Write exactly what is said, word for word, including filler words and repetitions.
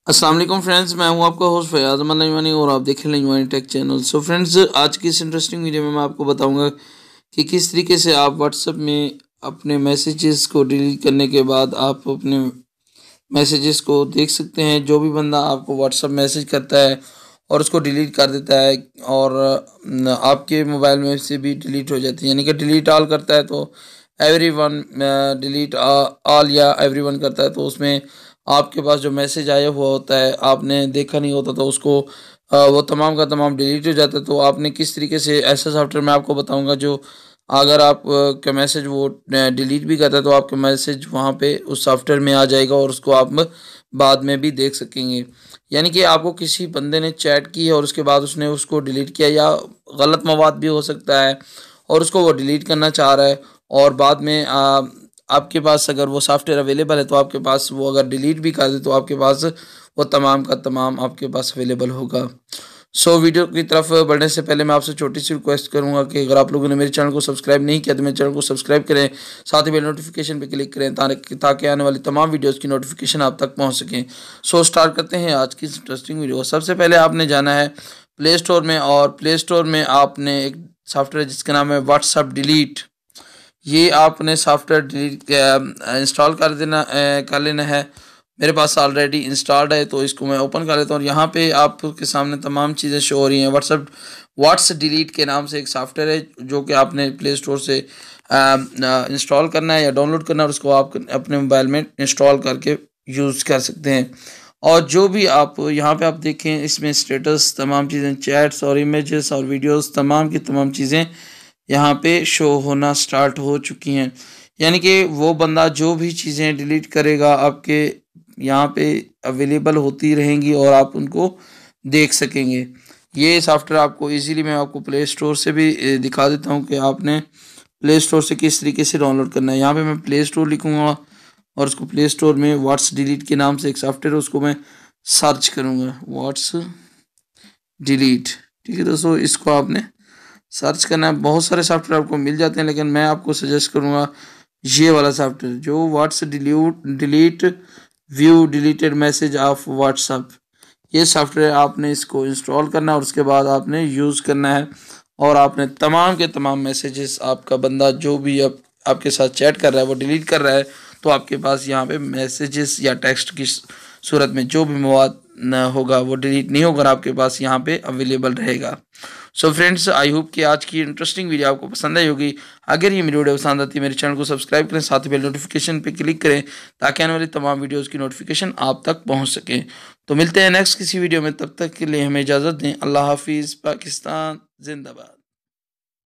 अस्सलाम वालेकुम फ्रेंड्स, मैं हूं आपका होस्ट फयाज लंजवानी और आप देख रहे हैं Lanjwani tech channel. So friends, आज की इस इंटरेस्टिंग वीडियो में मैं आपको बताऊंगा कि किस तरीके से आप व्हाट्सएप में अपने मैसेजेस को डिलीट करने के बाद आप अपने मैसेजेस को देख सकते हैं। जो भी बंदा आपको व्हाट्सएप मैसेज करता है और उसको डिलीट कर देता है और आपके मोबाइल में से भी डिलीट हो जाती है, यानी कि डिलीट ऑल करता है तो एवरी वन, डिलीट ऑल या एवरी वन करता है तो उसमें आपके पास जो मैसेज आया हुआ होता है आपने देखा नहीं होता तो उसको आ, वो तमाम का तमाम डिलीट हो जाता है। तो आपने किस तरीके से ऐसा सॉफ्टवेयर मैं आपको बताऊंगा जो अगर आप का मैसेज वो डिलीट भी करता है तो आपका मैसेज वहाँ पे उस सॉफ्टवेयर में आ जाएगा और उसको आप बाद में भी देख सकेंगे। यानी कि आपको किसी बंदे ने चैट की और उसके बाद उसने उसको डिलीट किया, या गलत मवाद भी हो सकता है और उसको वो डिलीट करना चाह रहा है और बाद में आ, आपके पास अगर वो सॉफ्टवेयर अवेलेबल है तो आपके पास वो अगर डिलीट भी कर दे तो आपके पास वो तमाम का तमाम आपके पास अवेलेबल होगा। सो so, वीडियो की तरफ बढ़ने से पहले मैं आपसे छोटी सी रिक्वेस्ट करूंगा कि अगर आप लोगों ने मेरे चैनल को सब्सक्राइब नहीं किया तो मेरे चैनल को सब्सक्राइब करें, साथ ही बेल नोटिफिकेशन पे क्लिक करें ताकि ताकि आने वाली तमाम वीडियोस की नोटिफिकेशन आप तक पहुंच सकें। सो so, स्टार्ट करते हैं आज की इंटरेस्टिंग वीडियो। सबसे पहले आपने जाना है प्ले स्टोर में और प्ले स्टोर में आपने एक सॉफ्टवेयर जिसका नाम है व्हाट्सएप डिलीट, ये आपने सॉफ्टवेयर डिलीट इंस्टॉल कर देना कर लेना है। मेरे पास ऑलरेडी इंस्टॉल्ड है तो इसको मैं ओपन कर लेता हूँ और यहाँ पे आपके सामने तमाम चीज़ें शो हो रही हैं। व्हाट्सएप व्हाट्स डिलीट के नाम से एक सॉफ्टवेयर है जो कि आपने प्ले स्टोर से इंस्टॉल करना है या डाउनलोड करना है और उसको आप अपने मोबाइल में इंस्टॉल करके यूज़ कर सकते हैं। और जो भी आप यहाँ पे आप देखें इसमें स्टेटस, तमाम चीज़ें, चैट्स और इमेजेस और वीडियोस, तमाम की तमाम चीज़ें यहाँ पे शो होना स्टार्ट हो चुकी हैं। यानी कि वो बंदा जो भी चीज़ें डिलीट करेगा आपके यहाँ पे अवेलेबल होती रहेंगी और आप उनको देख सकेंगे। ये सॉफ्टवेयर आपको इजीली मैं आपको प्ले स्टोर से भी दिखा देता हूँ कि आपने प्ले स्टोर से किस तरीके से डाउनलोड करना है। यहाँ पे मैं प्ले स्टोर लिखूँगा और उसको प्ले स्टोर में व्हाट्स डिलीट के नाम से एक सॉफ्टवेयर है उसको मैं सर्च करूँगा, व्हाट्स डिलीट। ठीक है दोस्तों, इसको आपने सर्च करना है। बहुत सारे सॉफ्टवेयर आपको मिल जाते हैं लेकिन मैं आपको सजेस्ट करूँगा ये वाला सॉफ्टवेयर जो whats delete delete view deleted message of WhatsApp. ये सॉफ्टवेयर आपने इसको इंस्टॉल करना है और उसके बाद आपने यूज़ करना है और आपने तमाम के तमाम मैसेजेस, आपका बंदा जो भी आप, आपके साथ चैट कर रहा है वो डिलीट कर रहा है तो आपके पास यहाँ पे मैसेजेस या टेक्स्ट की सूरत में जो भी मवाद न होगा वो डिलीट नहीं होगा, आपके पास यहाँ पे अवेलेबल रहेगा। सो फ्रेंड्स, आई होप कि आज की इंटरेस्टिंग वीडियो आपको पसंद आई होगी। अगर ये मेरी वीडियो पसंद आती है मेरे चैनल को सब्सक्राइब करें, साथ ही बेल नोटिफिकेशन पे क्लिक करें ताकि आने वाली तमाम वीडियोस की नोटिफिकेशन आप तक पहुंच सके। तो मिलते हैं नेक्स्ट किसी वीडियो में, तब तक के लिए हमें इजाज़त दें। अल्लाह हाफिज़। पाकिस्तान जिंदाबाद।